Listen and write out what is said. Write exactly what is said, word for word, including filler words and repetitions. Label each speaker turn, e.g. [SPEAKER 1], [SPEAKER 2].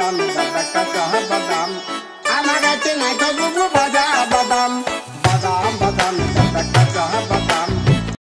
[SPEAKER 1] বাদাম দাদা কাঁচা বাদাম আমার কাছে নাই তো বুবু ভাজা বাদাম